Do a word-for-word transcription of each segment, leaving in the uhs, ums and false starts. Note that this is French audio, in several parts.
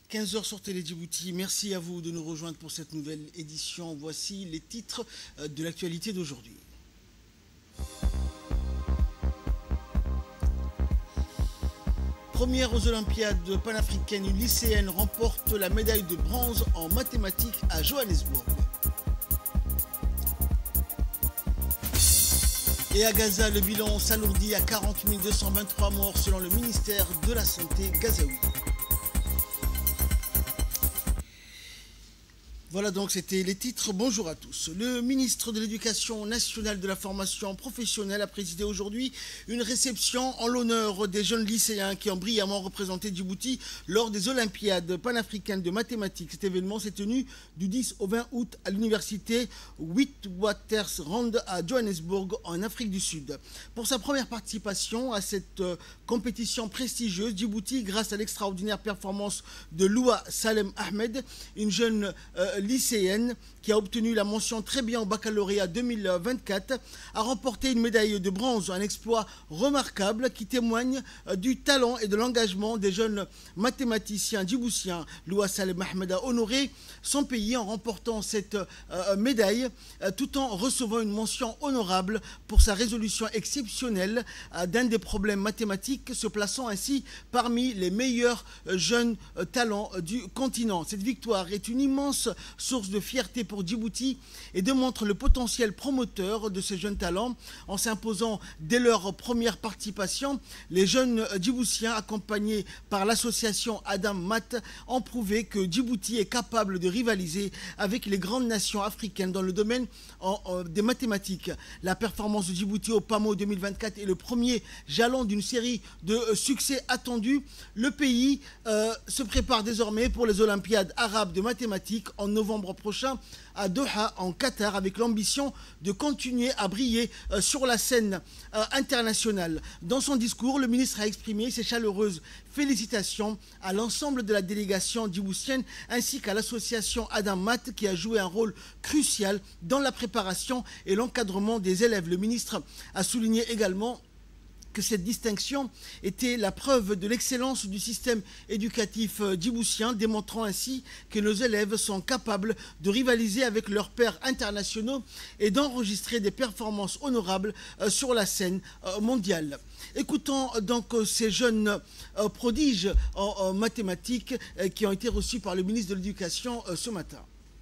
quinze heures sur Télé Djibouti. Merci à vous de nous rejoindre pour cette nouvelle édition. Voici les titres de l'actualité d'aujourd'hui. Première aux Olympiades panafricaines, une lycéenne remporte la médaille de bronze en mathématiques à Johannesburg. Et à Gaza, le bilan s'alourdit à quarante mille deux cent vingt-trois morts selon le ministère de la Santé gazaoui. Voilà donc, c'était les titres. Bonjour à tous. Le ministre de l'Éducation nationale et de la formation professionnelle a présidé aujourd'hui une réception en l'honneur des jeunes lycéens qui ont brillamment représenté Djibouti lors des Olympiades panafricaines de mathématiques. Cet événement s'est tenu du dix au vingt août à l'université Witwatersrand à Johannesburg en Afrique du Sud. Pour sa première participation à cette euh, compétition prestigieuse, Djibouti, grâce à l'extraordinaire performance de Loua Salem Ahmed, une jeune euh, lycéenne qui a obtenu la mention très bien au baccalauréat deux mille vingt-quatre, a remporté une médaille de bronze, un exploit remarquable qui témoigne du talent et de l'engagement des jeunes mathématiciens djiboutiens. Loua Salem Ahmed a honoré son pays en remportant cette euh, médaille euh, tout en recevant une mention honorable pour sa résolution exceptionnelle euh, d'un des problèmes mathématiques, se plaçant ainsi parmi les meilleurs euh, jeunes euh, talents euh, du continent. Cette victoire est une immense source de fierté pour Djibouti et démontre le potentiel promoteur de ces jeunes talents. En s'imposant dès leur première participation, les jeunes djiboutiens accompagnés par l'association Adam Mat ont prouvé que Djibouti est capable de rivaliser avec les grandes nations africaines dans le domaine en, en, des mathématiques. La performance de Djibouti au PAMO deux mille vingt-quatre est le premier jalon d'une série de euh, succès attendus. Le pays euh, se prépare désormais pour les Olympiades arabes de mathématiques en novembre prochain à Doha, en Qatar, avec l'ambition de continuer à briller euh, sur la scène euh, internationale. Dans son discours, le ministre a exprimé ses chaleureuses félicitations à l'ensemble de la délégation djiboutienne ainsi qu'à l'association Adam Mat qui a joué un rôle crucial dans la préparation et l'encadrement des élèves. Le ministre a souligné également que cette distinction était la preuve de l'excellence du système éducatif djiboutien, démontrant ainsi que nos élèves sont capables de rivaliser avec leurs pairs internationaux et d'enregistrer des performances honorables sur la scène mondiale. Écoutons donc ces jeunes prodiges en mathématiques qui ont été reçus par le ministre de l'Éducation ce matin.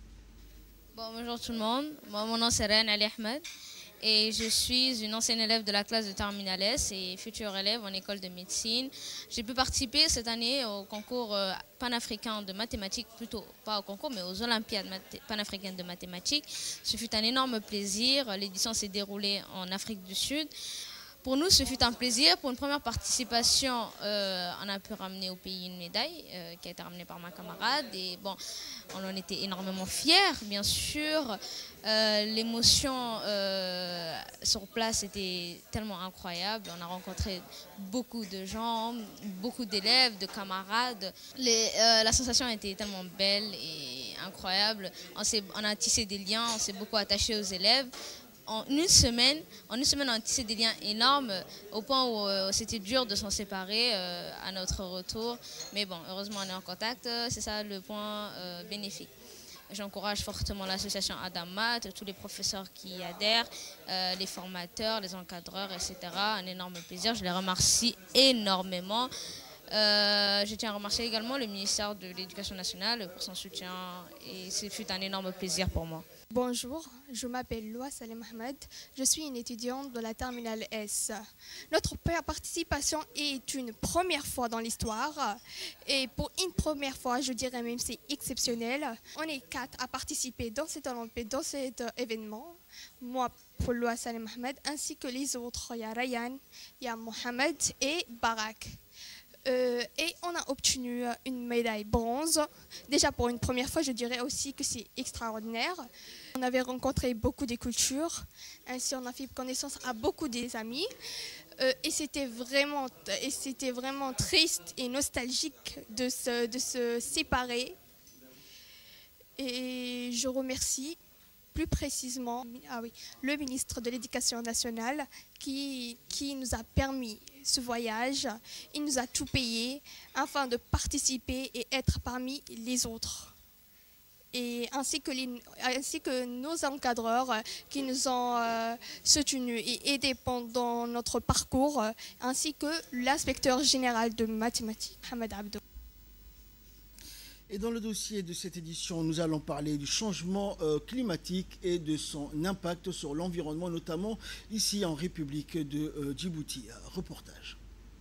Bon, bonjour tout le monde, moi, mon nom c'est Reine Ali Ahmed. Et je suis une ancienne élève de la classe de Terminal S et future élève en école de médecine. J'ai pu participer cette année au concours panafricain de mathématiques, plutôt pas au concours, mais aux Olympiades panafricaines de mathématiques. Ce fut un énorme plaisir. L'édition s'est déroulée en Afrique du Sud. Pour nous, ce fut un plaisir. Pour une première participation, euh, on a pu ramener au pays une médaille euh, qui a été ramenée par ma camarade. Et bon, on en était énormément fiers, bien sûr. Euh, L'émotion euh, sur place était tellement incroyable. On a rencontré beaucoup de gens, beaucoup d'élèves, de camarades. Les, euh, la sensation était tellement belle et incroyable. On, on a tissé des liens, on s'est beaucoup attaché aux élèves. En une semaine, en une semaine, on a tissé des liens énormes au point où euh, c'était dur de s'en séparer euh, à notre retour. Mais bon, heureusement, on est en contact. C'est ça le point euh, bénéfique. J'encourage fortement l'association Adam Mat, tous les professeurs qui y adhèrent, euh, les formateurs, les encadreurs, et cetera. Un énorme plaisir. Je les remercie énormément. Euh, je tiens à remercier également le ministère de l'Éducation nationale pour son soutien et ce fut un énorme plaisir pour moi. Bonjour, je m'appelle Loua Salem Ahmed, je suis une étudiante de la Terminale S. Notre participation est une première fois dans l'histoire et pour une première fois, je dirais même c'est exceptionnel. On est quatre à participer dans cet Olympiade, dans cet événement. Moi, pour Loua Salem Ahmed, ainsi que les autres, il y a Ryan, il y a Mohamed et Barak. Euh, et on a obtenu une médaille bronze. Déjà pour une première fois, je dirais aussi que c'est extraordinaire. On avait rencontré beaucoup de cultures, ainsi on a fait connaissance à beaucoup des amis. Euh, et c'était vraiment, et c'était vraiment triste et nostalgique de se, de se séparer. Et je remercie plus précisément ah oui, le ministre de l'Éducation nationale qui, qui nous a permis ce voyage. Il nous a tout payé afin de participer et être parmi les autres. Et ainsi que, les, ainsi que nos encadreurs qui nous ont euh, soutenus et aidés pendant notre parcours, ainsi que l'inspecteur général de mathématiques, Mohamed Abdou. Et dans le dossier de cette édition, nous allons parler du changement euh, climatique et de son impact sur l'environnement, notamment ici en République de euh, Djibouti. Reportage.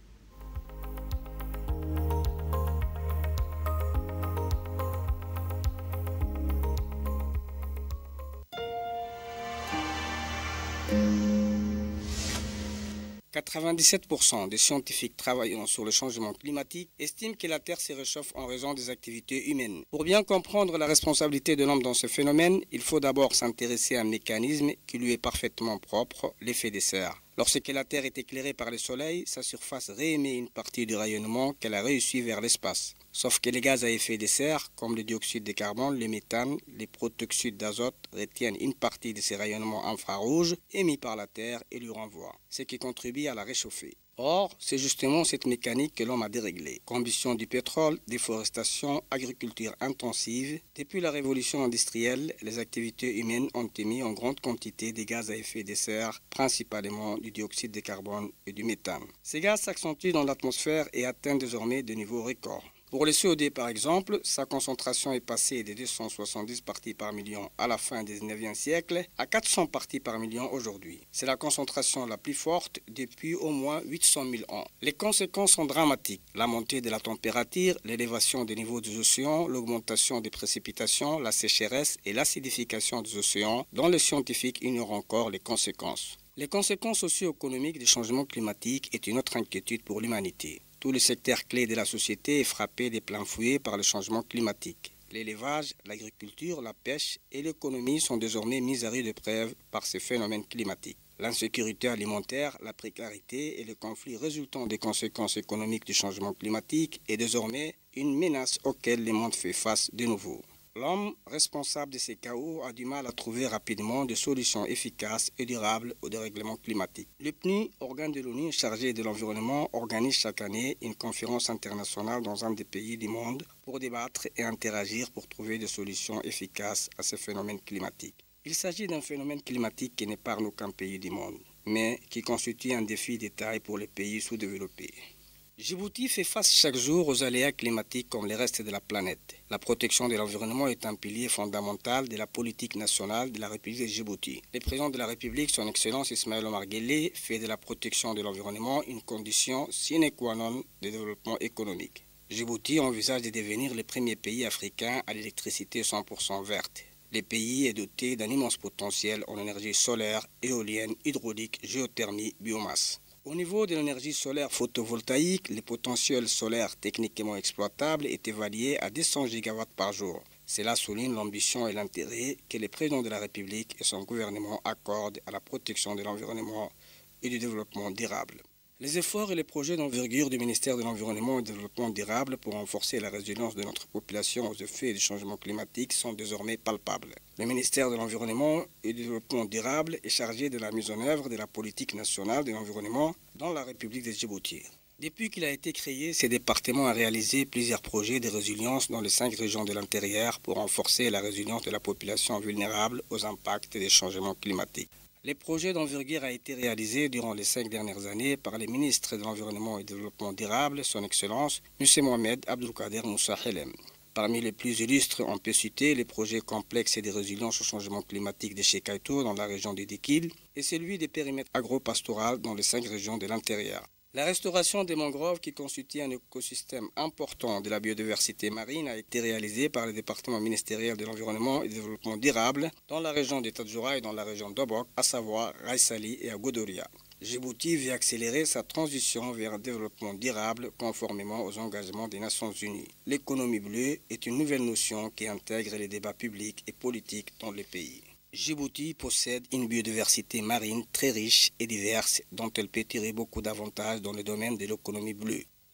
quatre-vingt-dix-sept pour cent des scientifiques travaillant sur le changement climatique estiment que la Terre se réchauffe en raison des activités humaines. Pour bien comprendre la responsabilité de l'homme dans ce phénomène, il faut d'abord s'intéresser à un mécanisme qui lui est parfaitement propre, l'effet de serre. Lorsque la Terre est éclairée par le Soleil, sa surface réémet une partie du rayonnement qu'elle a reçu vers l'espace. Sauf que les gaz à effet de serre, comme le dioxyde de carbone, le méthane, les protoxydes d'azote, retiennent une partie de ces rayonnements infrarouges émis par la Terre et lui renvoient, ce qui contribue à la réchauffer. Or, c'est justement cette mécanique que l'homme a déréglée. Combustion du pétrole, déforestation, agriculture intensive. Depuis la révolution industrielle, les activités humaines ont émis en grande quantité de gaz à effet de serre, principalement du dioxyde de carbone et du méthane. Ces gaz s'accentuent dans l'atmosphère et atteignent désormais des niveaux records. Pour le C O deux, par exemple, sa concentration est passée de deux cent soixante-dix parties par million à la fin du dix-neuvième siècle à quatre cents parties par million aujourd'hui. C'est la concentration la plus forte depuis au moins huit cent mille ans. Les conséquences sont dramatiques. La montée de la température, l'élévation des niveaux des océans, l'augmentation des précipitations, la sécheresse et l'acidification des océans, dont les scientifiques ignorent encore les conséquences. Les conséquences socio-économiques du changement climatique est une autre inquiétude pour l'humanité. Tout le secteur clé de la société est frappé de plein fouet par le changement climatique. L'élevage, l'agriculture, la pêche et l'économie sont désormais mises à rude épreuve par ces phénomènes climatiques. L'insécurité alimentaire, la précarité et le conflit résultant des conséquences économiques du changement climatique est désormais une menace auquel le monde fait face de nouveau. L'homme responsable de ces chaos a du mal à trouver rapidement des solutions efficaces et durables au dérèglement climatique. Le P N U, organe de l'ONU chargé de l'environnement, organise chaque année une conférence internationale dans un des pays du monde pour débattre et interagir pour trouver des solutions efficaces à ces phénomènes climatiques. Il s'agit d'un phénomène climatique qui n'épargne aucun pays du monde, mais qui constitue un défi de taille pour les pays sous-développés. Djibouti fait face chaque jour aux aléas climatiques comme le reste de la planète. La protection de l'environnement est un pilier fondamental de la politique nationale de la République de Djibouti. Le président de la République, son Excellence Ismaël Omar Guelleh, fait de la protection de l'environnement une condition sine qua non de développement économique. Djibouti envisage de devenir le premier pays africain à l'électricité cent pour cent verte. Le pays est doté d'un immense potentiel en énergie solaire, éolienne, hydraulique, géothermie, biomasse. Au niveau de l'énergie solaire photovoltaïque, le potentiel solaire techniquement exploitable est évalué à deux cents gigawatts par jour. Cela souligne l'ambition et l'intérêt que le président de la République et son gouvernement accordent à la protection de l'environnement et du développement durable. Les efforts et les projets d'envergure du ministère de l'Environnement et du Développement durable pour renforcer la résilience de notre population aux effets du changement climatique sont désormais palpables. Le ministère de l'Environnement et du Développement durable est chargé de la mise en œuvre de la politique nationale de l'environnement dans la République de Djibouti. Depuis qu'il a été créé, ce département a réalisé plusieurs projets de résilience dans les cinq régions de l'intérieur pour renforcer la résilience de la population vulnérable aux impacts des changements climatiques. Les projets d'envergure ont été réalisés durant les cinq dernières années par les ministres de l'Environnement et du Développement durable, son Excellence, M. Mohamed Abdelkader Moussa Helem. Parmi les plus illustres, on peut citer les projets complexes et de résilience au changement climatique de Chekaito dans la région de Dikil et celui des périmètres agro-pastoraux dans les cinq régions de l'intérieur. La restauration des mangroves, qui constitue un écosystème important de la biodiversité marine, a été réalisée par le département ministériel de l'Environnement et du Développement durable dans la région de Tadjoura et dans la région d'Obok, à savoir Raïsali et à Godoria. Djibouti veut accélérer sa transition vers un développement durable conformément aux engagements des Nations Unies. L'économie bleue est une nouvelle notion qui intègre les débats publics et politiques dans le pays. Djibouti possède une biodiversité marine très riche et diverse dont elle peut tirer beaucoup d'avantages dans le domaine de l'économie bleue.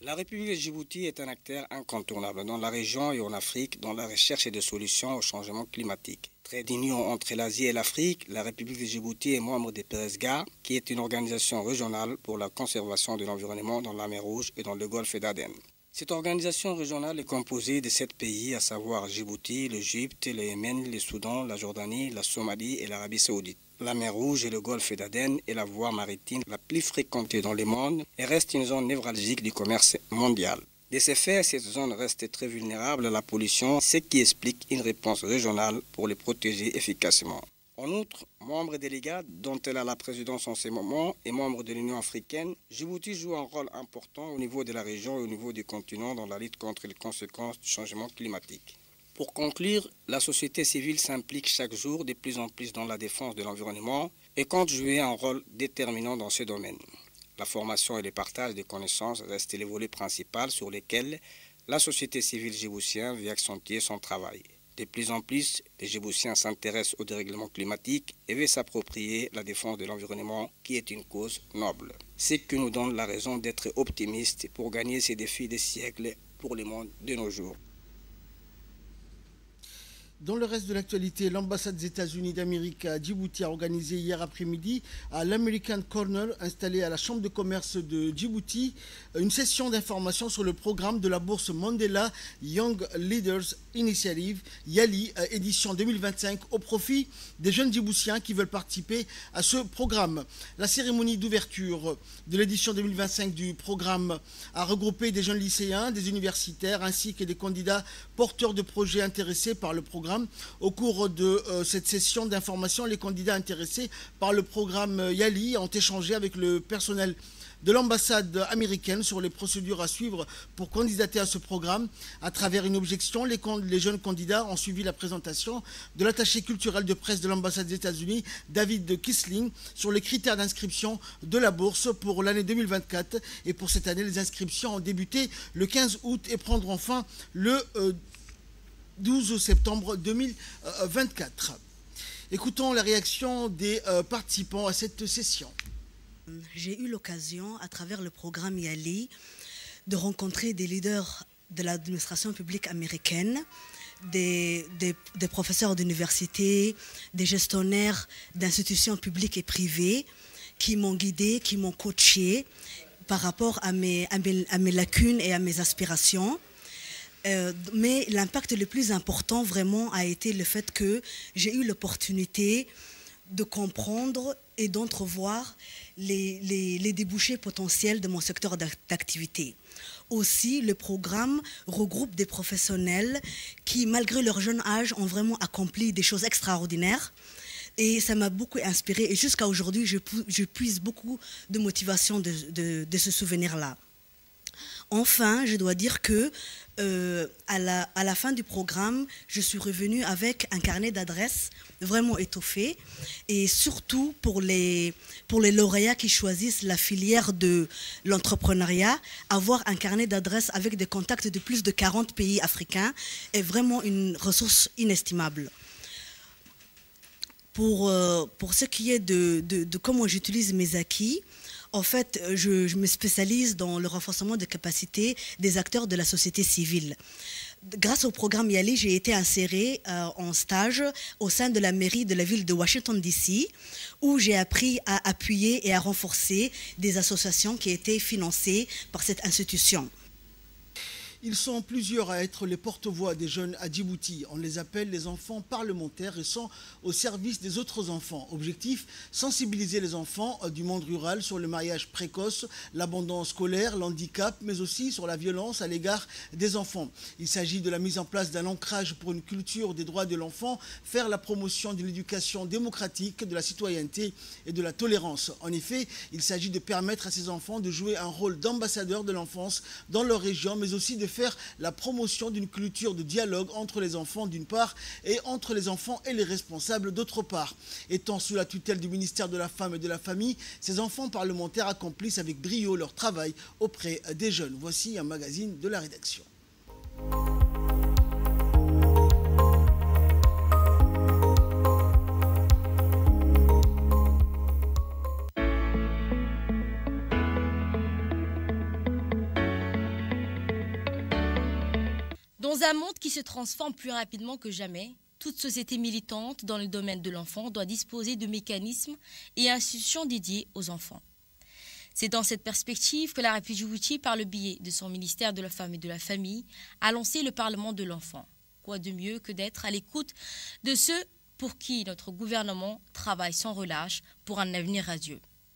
La République de Djibouti est un acteur incontournable dans la région et en Afrique dans la recherche de solutions au changement climatique. Trait d'union entre l'Asie et l'Afrique, la République de Djibouti est membre de PERESGA, qui est une organisation régionale pour la conservation de l'environnement dans la mer Rouge et dans le golfe d'Aden. Cette organisation régionale est composée de sept pays, à savoir Djibouti, l'Égypte, le Yémen, le Soudan, la Jordanie, la Somalie et l'Arabie saoudite. La mer Rouge et le golfe d'Aden est la voie maritime la plus fréquentée dans le monde et reste une zone névralgique du commerce mondial. De ce fait, cette zone reste très vulnérable à la pollution, ce qui explique une réponse régionale pour les protéger efficacement. En outre, membre délégat dont elle a la présidence en ce moment et membre de l'Union africaine, Djibouti joue un rôle important au niveau de la région et au niveau du continent dans la lutte contre les conséquences du changement climatique. Pour conclure, la société civile s'implique chaque jour de plus en plus dans la défense de l'environnement et compte jouer un rôle déterminant dans ce domaine. La formation et le partage des connaissances restent les volets principaux sur lesquels la société civile djiboutienne veut accentuer son travail. De plus en plus, les Djiboutiens s'intéressent au dérèglement climatique et veulent s'approprier la défense de l'environnement qui est une cause noble. Ce qui nous donne la raison d'être optimistes pour gagner ces défis des siècles pour le monde de nos jours. Dans le reste de l'actualité, l'ambassade des États-Unis d'Amérique à Djibouti a organisé hier après-midi à l'American Corner, installé à la Chambre de commerce de Djibouti, une session d'information sur le programme de la bourse Mandela Young Leaders Initiative, YALI, édition deux mille vingt-cinq, au profit des jeunes Djiboutiens qui veulent participer à ce programme. La cérémonie d'ouverture de l'édition deux mille vingt-cinq du programme a regroupé des jeunes lycéens, des universitaires ainsi que des candidats porteurs de projets intéressés par le programme. Au cours de euh, cette session d'information, les candidats intéressés par le programme YALI ont échangé avec le personnel de l'ambassade américaine sur les procédures à suivre pour candidater à ce programme. À travers une objection, les, les jeunes candidats ont suivi la présentation de l'attaché culturel de presse de l'ambassade des États-Unis, David Kisling, sur les critères d'inscription de la bourse pour l'année deux mille vingt-quatre. Et pour cette année, les inscriptions ont débuté le quinze août et prendront fin le euh, douze septembre deux mille vingt-quatre. Écoutons la réaction des euh, participants à cette session. J'ai eu l'occasion, à travers le programme YALI, de rencontrer des leaders de l'administration publique américaine, des, des, des professeurs d'université, des gestionnaires d'institutions publiques et privées qui m'ont guidé, qui m'ont coaché par rapport à mes, à mes, à mes lacunes et à mes aspirations. Euh, mais l'impact le plus important vraiment a été le fait que j'ai eu l'opportunité de comprendre et d'entrevoir les, les, les débouchés potentiels de mon secteur d'activité. Aussi, le programme regroupe des professionnels qui, malgré leur jeune âge, ont vraiment accompli des choses extraordinaires. Et ça m'a beaucoup inspiré. Et jusqu'à aujourd'hui, je, je puise beaucoup de motivation de, de, de ce souvenir-là. Enfin, je dois dire que euh, à, la, à la fin du programme, je suis revenue avec un carnet d'adresses vraiment étoffé, et surtout pour les, pour les lauréats qui choisissent la filière de l'entrepreneuriat, avoir un carnet d'adresses avec des contacts de plus de quarante pays africains est vraiment une ressource inestimable. Pour, euh, pour ce qui est de, de, de comment j'utilise mes acquis, en fait, je, je me spécialise dans le renforcement des capacités des acteurs de la société civile. Grâce au programme YALI, j'ai été insérée euh, en stage au sein de la mairie de la ville de Washington D C, où j'ai appris à appuyer et à renforcer des associations qui étaient financées par cette institution. Ils sont plusieurs à être les porte-voix des jeunes à Djibouti. On les appelle les enfants parlementaires et sont au service des autres enfants. Objectif, sensibiliser les enfants du monde rural sur le mariage précoce, l'abandon scolaire, l'handicap, mais aussi sur la violence à l'égard des enfants. Il s'agit de la mise en place d'un ancrage pour une culture des droits de l'enfant, faire la promotion de l'éducation démocratique, de la citoyenneté et de la tolérance. En effet, il s'agit de permettre à ces enfants de jouer un rôle d'ambassadeur de l'enfance dans leur région, mais aussi de faire la promotion d'une culture de dialogue entre les enfants d'une part et entre les enfants et les responsables d'autre part. Étant sous la tutelle du ministère de la Femme et de la Famille, ces enfants parlementaires accomplissent avec brio leur travail auprès des jeunes. Voici un magazine de la rédaction. Dans un monde qui se transforme plus rapidement que jamais, toute société militante dans le domaine de l'enfant doit disposer de mécanismes et institutions dédiés aux enfants. C'est dans cette perspective que la République de Djibouti, par le biais de son ministère de la Femme et de la Famille, a lancé le Parlement de l'enfant. Quoi de mieux que d'être à l'écoute de ceux pour qui notre gouvernement travaille sans relâche pour un avenir radieux.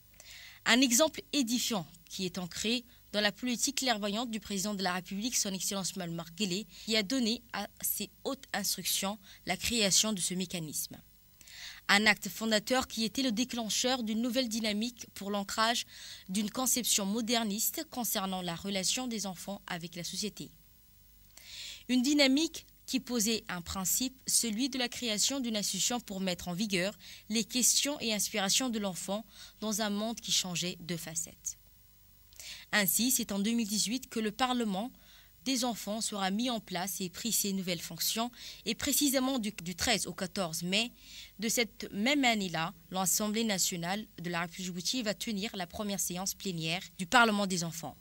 Un exemple édifiant qui est ancré dans la politique clairvoyante du président de la République, son Excellence Malmar Guelleh, qui a donné à ses hautes instructions la création de ce mécanisme. Un acte fondateur qui était le déclencheur d'une nouvelle dynamique pour l'ancrage d'une conception moderniste concernant la relation des enfants avec la société. Une dynamique qui posait un principe, celui de la création d'une institution pour mettre en vigueur les questions et inspirations de l'enfant dans un monde qui changeait de facettes. Ainsi, c'est en deux mille dix-huit que le Parlement des enfants sera mis en place et pris ses nouvelles fonctions, et précisément du, du treize au quatorze mai de cette même année-là, l'Assemblée nationale de la République de Djibouti va tenir la première séance plénière du Parlement des enfants.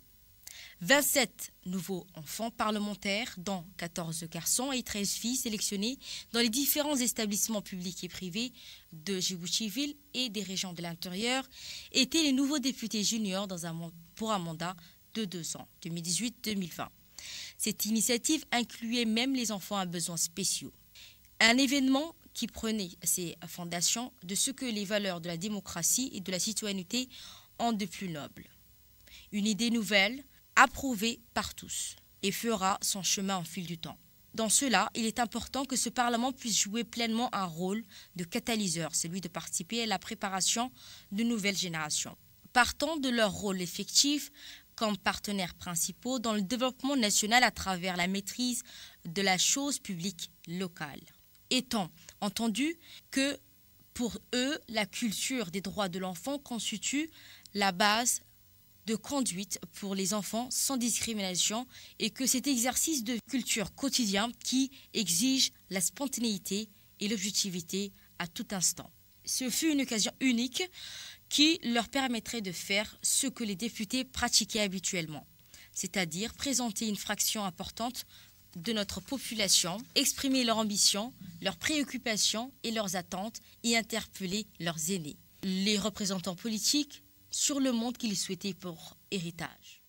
vingt-sept nouveaux enfants parlementaires, dont quatorze garçons et treize filles sélectionnés dans les différents établissements publics et privés de Djibouti-Ville et des régions de l'intérieur, étaient les nouveaux députés juniors dans un, pour un mandat de deux ans, deux mille dix-huit deux mille vingt. Cette initiative incluait même les enfants à besoins spéciaux. Un événement qui prenait ses fondations de ce que les valeurs de la démocratie et de la citoyenneté ont de plus noble. Une idée nouvelle, approuvé par tous, et fera son chemin au fil du temps. Dans cela, il est important que ce Parlement puisse jouer pleinement un rôle de catalyseur, celui de participer à la préparation de nouvelles générations. Partant de leur rôle effectif comme partenaires principaux dans le développement national à travers la maîtrise de la chose publique locale. Étant entendu que, pour eux, la culture des droits de l'enfant constitue la base de conduite pour les enfants sans discrimination, et que cet exercice de culture quotidien qui exige la spontanéité et l'objectivité à tout instant. Ce fut une occasion unique qui leur permettrait de faire ce que les députés pratiquaient habituellement, c'est-à-dire présenter une fraction importante de notre population, exprimer leurs ambitions, leurs préoccupations et leurs attentes et interpeller leurs aînés, les représentants politiques, sur le monde qu'ils souhaitaient pour héritage.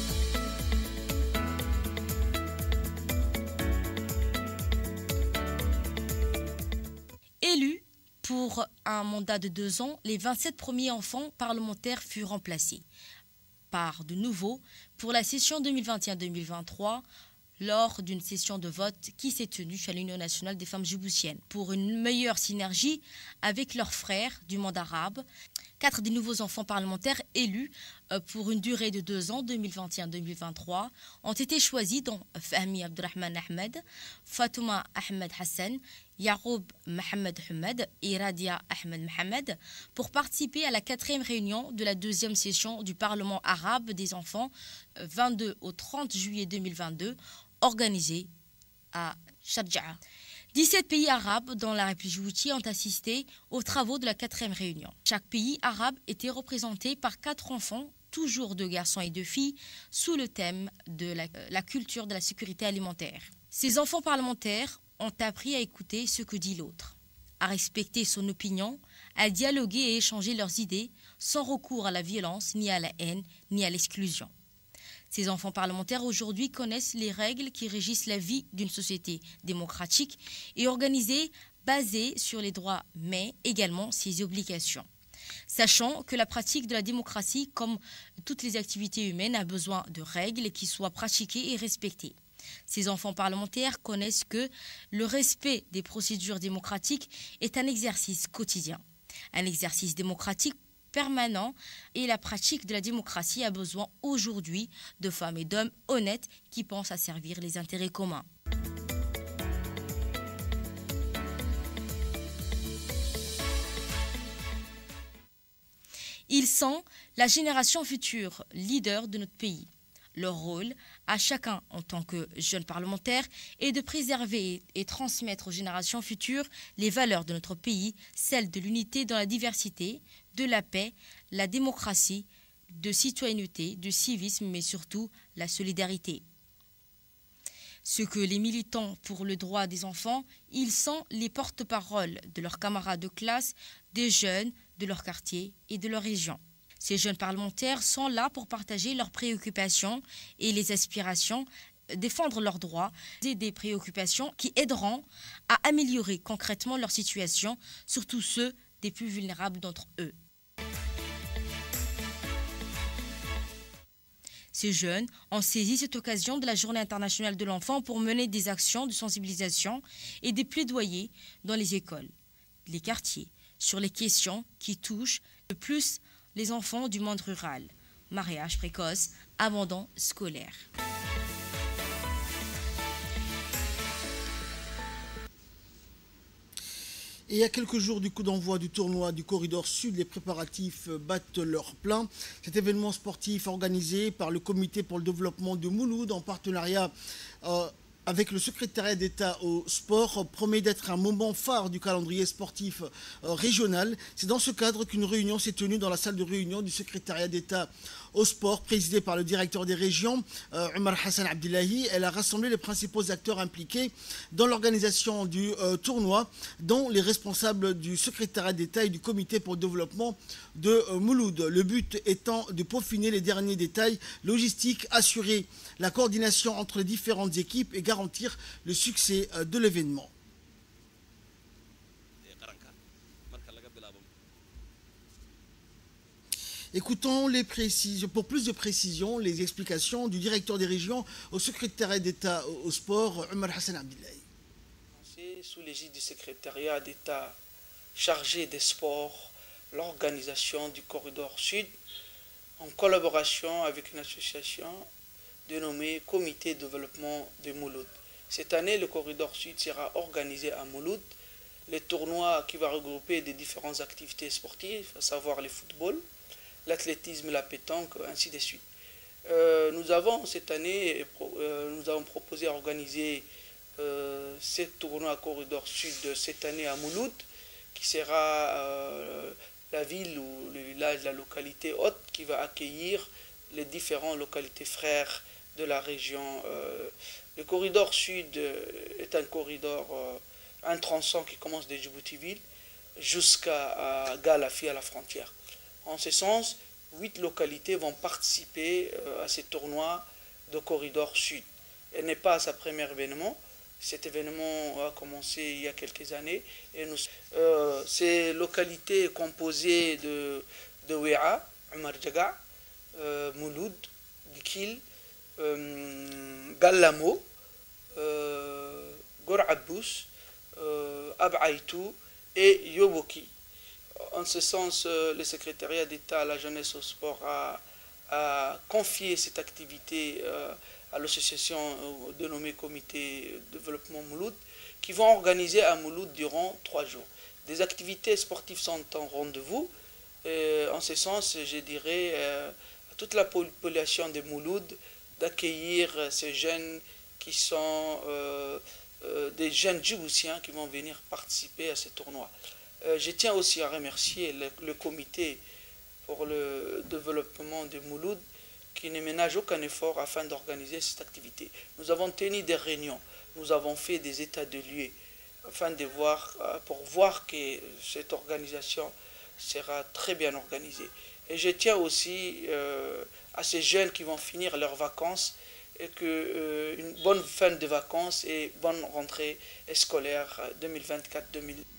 Élus pour un mandat de deux ans, les vingt-sept premiers enfants parlementaires furent remplacés par de nouveaux pour la session deux mille vingt et un deux mille vingt-trois lors d'une session de vote qui s'est tenue à l'Union nationale des femmes djiboutiennes. Pour une meilleure synergie avec leurs frères du monde arabe, quatre des nouveaux enfants parlementaires élus pour une durée de deux ans, deux mille vingt et un deux mille vingt-trois, ont été choisis, dont Fahmi Abdurrahman Ahmed, Fatouma Ahmed Hassan, Yaroub Mohamed Ahmed et Radia Ahmed Mohamed, pour participer à la quatrième réunion de la deuxième session du Parlement arabe des enfants, vingt-deux au trente juillet deux mille vingt-deux, organisée à Sharjah. dix-sept pays arabes dans la République de Djibouti ont assisté aux travaux de la quatrième réunion. Chaque pays arabe était représenté par quatre enfants, toujours deux garçons et deux filles, sous le thème de la, la culture de la sécurité alimentaire. Ces enfants parlementaires ont appris à écouter ce que dit l'autre, à respecter son opinion, à dialoguer et échanger leurs idées sans recours à la violence, ni à la haine, ni à l'exclusion. Ces enfants parlementaires aujourd'hui connaissent les règles qui régissent la vie d'une société démocratique et organisée basée sur les droits, mais également ses obligations. Sachant que la pratique de la démocratie, comme toutes les activités humaines, a besoin de règles qui soient pratiquées et respectées. Ces enfants parlementaires connaissent que le respect des procédures démocratiques est un exercice quotidien, un exercice démocratique permanent, et la pratique de la démocratie a besoin aujourd'hui de femmes et d'hommes honnêtes qui pensent à servir les intérêts communs. Ils sont la génération future, leader de notre pays. Leur rôle, à chacun en tant que jeune parlementaire, est de préserver et transmettre aux générations futures les valeurs de notre pays, celles de l'unité dans la diversité, de la paix, la démocratie, de citoyenneté, de civisme, mais surtout la solidarité. Ce que les militants pour le droit des enfants, ils sont les porte-parole de leurs camarades de classe, des jeunes de leur quartier et de leur région. Ces jeunes parlementaires sont là pour partager leurs préoccupations et les aspirations, défendre leurs droits et des préoccupations qui aideront à améliorer concrètement leur situation, surtout ceux des plus vulnérables d'entre eux. Ces jeunes ont saisi cette occasion de la Journée internationale de l'enfant pour mener des actions de sensibilisation et des plaidoyers dans les écoles, les quartiers, sur les questions qui touchent le plus les enfants du monde rural, mariage précoce, abandon scolaire. Et il y a quelques jours du coup d'envoi du tournoi du Corridor Sud, les préparatifs battent leur plein. Cet événement sportif organisé par le Comité pour le développement de Mouloud en partenariat euh, avec le secrétariat d'État au sport promet d'être un moment phare du calendrier sportif euh, régional. C'est dans ce cadre qu'une réunion s'est tenue dans la salle de réunion du secrétariat d'État au sport, présidée par le directeur des régions, euh, Omar Hassan Abdillahi. Elle a rassemblé les principaux acteurs impliqués dans l'organisation du euh, tournoi, dont les responsables du secrétariat d'État et du comité pour le développement de euh, Mouloud. Le but étant de peaufiner les derniers détails logistiques, assurer la coordination entre les différentes équipes et garantir le succès euh, de l'événement. Écoutons les précisions, pour plus de précisions, les explications du directeur des régions au secrétariat d'État au sport, Omar Hassan Abdillahi. Sous l'égide du secrétariat d'État chargé des sports, l'organisation du Corridor Sud, en collaboration avec une association dénommée Comité de développement de Mouloud. Cette année, le Corridor Sud sera organisé à Mouloud. Les tournois qui vont regrouper des différentes activités sportives, à savoir le football, l'athlétisme, la pétanque, ainsi de suite. Euh, nous avons cette année, euh, nous avons proposé d'organiser euh, ce tournoi Corridor Sud cette année à Mouloud, qui sera euh, la ville ou le village, la localité haute, qui va accueillir les différentes localités frères de la région. Euh, le Corridor Sud est un corridor, euh, un tronçon qui commence de Djibouti-Ville jusqu'à Galafi, à la frontière. En ce sens, huit localités vont participer euh, à ce tournoi de Corridor Sud. Elle n'est pas à sa premier événement. Cet événement a commencé il y a quelques années. Et nous, euh, ces localités composées de, de Ouéa, Omar Djaga, euh, Mouloud, Gikil, euh, Gallamo, euh, Gor Abbous, euh, Ab'aïtou et Yoboki. En ce sens, le secrétariat d'État à la jeunesse au sport a, a confié cette activité euh, à l'association euh, dénommée Comité de développement Mouloud, qui vont organiser à Mouloud durant trois jours. Des activités sportives sont en rendez-vous. En ce sens, je dirais euh, à toute la population de Mouloud d'accueillir ces jeunes qui sont euh, euh, des jeunes djiboutiens qui vont venir participer à ce tournoi. Euh, je tiens aussi à remercier le, le comité pour le développement de Mouloud qui ne ménage aucun effort afin d'organiser cette activité. Nous avons tenu des réunions, nous avons fait des états de lieux afin de voir, pour voir que cette organisation sera très bien organisée. Et je tiens aussi euh, à ces jeunes qui vont finir leurs vacances et que euh, une bonne fin de vacances et bonne rentrée scolaire deux mille vingt-quatre deux mille vingt-cinq.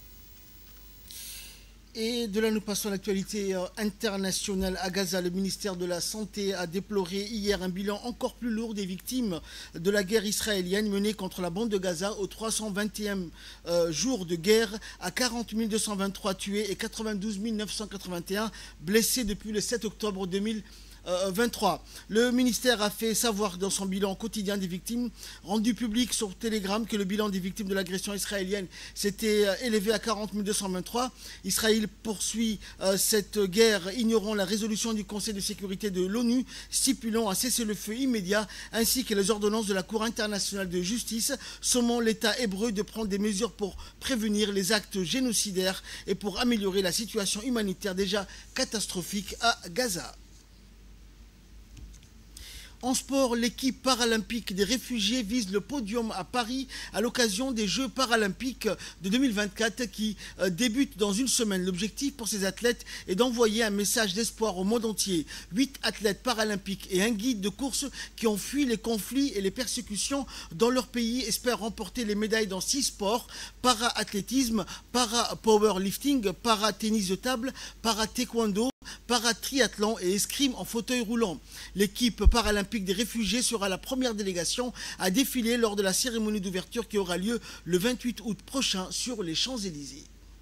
Et de là, nous passons à l'actualité internationale. À Gaza, le ministère de la Santé a déploré hier un bilan encore plus lourd des victimes de la guerre israélienne menée contre la bande de Gaza au trois cent vingt et un euh, jour de guerre, à quarante mille deux cent vingt-trois tués et quatre-vingt-douze mille neuf cent quatre-vingt-un blessés depuis le sept octobre deux mille vingt-trois. Le ministère a fait savoir dans son bilan quotidien des victimes rendu public sur Telegram que le bilan des victimes de l'agression israélienne s'était élevé à quarante mille deux cent vingt-trois. Israël poursuit euh, cette guerre ignorant la résolution du Conseil de sécurité de l'ONU stipulant un cessez-le-feu immédiat ainsi que les ordonnances de la Cour internationale de justice, sommant l'État hébreu de prendre des mesures pour prévenir les actes génocidaires et pour améliorer la situation humanitaire déjà catastrophique à Gaza. En sport, l'équipe paralympique des réfugiés vise le podium à Paris à l'occasion des Jeux paralympiques de deux mille vingt-quatre qui euh, débutent dans une semaine. L'objectif pour ces athlètes est d'envoyer un message d'espoir au monde entier. Huit athlètes paralympiques et un guide de course qui ont fui les conflits et les persécutions dans leur pays espèrent remporter les médailles dans six sports: para-athlétisme, para-powerlifting, para-tennis de table, para-taekwondo, para-triathlon et escrime en fauteuil roulant. L'équipe paralympique des réfugiés sera la première délégation à défiler lors de la cérémonie d'ouverture qui aura lieu le vingt-huit août prochain sur les Champs-Élysées.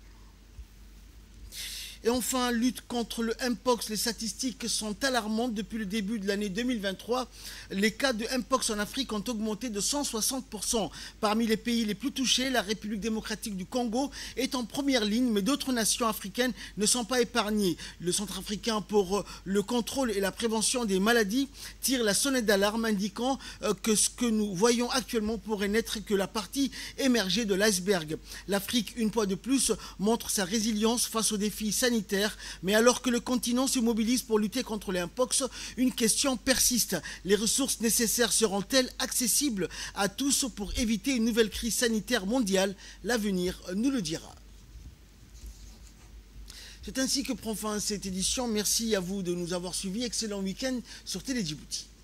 Et enfin, lutte contre le Mpox. Les statistiques sont alarmantes. Depuis le début de l'année deux mille vingt-trois, les cas de Mpox en Afrique ont augmenté de cent soixante pour cent. Parmi les pays les plus touchés, la République démocratique du Congo est en première ligne, mais d'autres nations africaines ne sont pas épargnées. Le Centrafricain pour le contrôle et la prévention des maladies tire la sonnette d'alarme, indiquant que ce que nous voyons actuellement pourrait n'être que la partie émergée de l'iceberg. L'Afrique, une fois de plus, montre sa résilience face aux défis sanitaires. Mais alors que le continent se mobilise pour lutter contre les Mpox, une question persiste. Les ressources nécessaires seront-elles accessibles à tous pour éviter une nouvelle crise sanitaire mondiale? L'avenir nous le dira. C'est ainsi que prend fin cette édition. Merci à vous de nous avoir suivis. Excellent week-end sur Télé Djibouti.